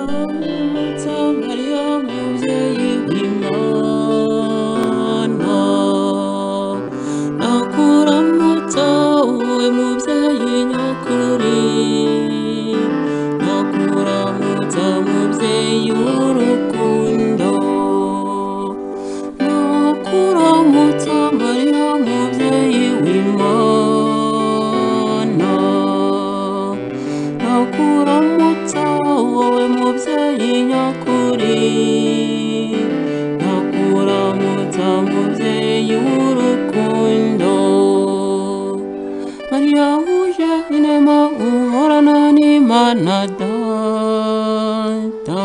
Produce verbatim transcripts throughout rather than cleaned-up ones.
ndakuramutsa Mariya mubyeyi w'Imana, ndakuramutsa wowe mubyeyi nyakuri, ndakuramutsa mubyeyi w'urukundo, ndakuramutsa Mariya mubyeyi w'Imana, ndakuramutsa wowe mubyeyi nyakuri, ndakuramutsa mubyeyi w'urukundo. Mariya wuje inema uhorana n'Imana Data,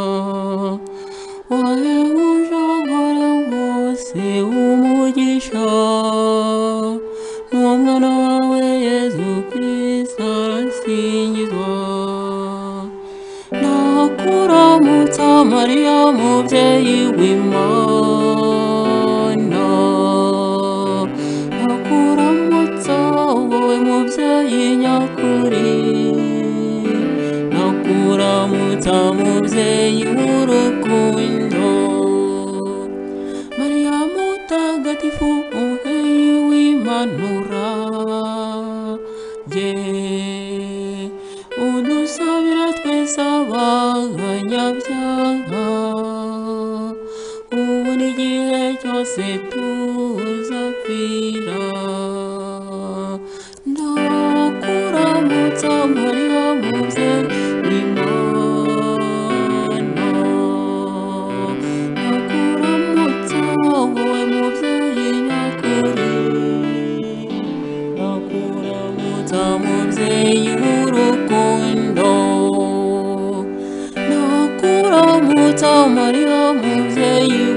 wahebuje abagore bose umugisha, n'umwana wawe Yezu Kristo arasingizwa. Ndakuramutsa Mariya mubyeyi w'Imana, ndakuramutsa wowe mubyeyi nyakuri, ndakuramutsa mubyeyi w'urukundo. Mariya mutagatifu mubyeyi w'impanuro ye, udusabira twese abanyabyaha, ubu n'igihe cyose tuzapfira. Ndakuramutsa Mariya mubyeyi w'Imana, ndakuramutsa wowe mubyeyi nyakuri, ndakuramutsa mubyeyi w'urukundo, ndakuramutsa Mariya mubyeyi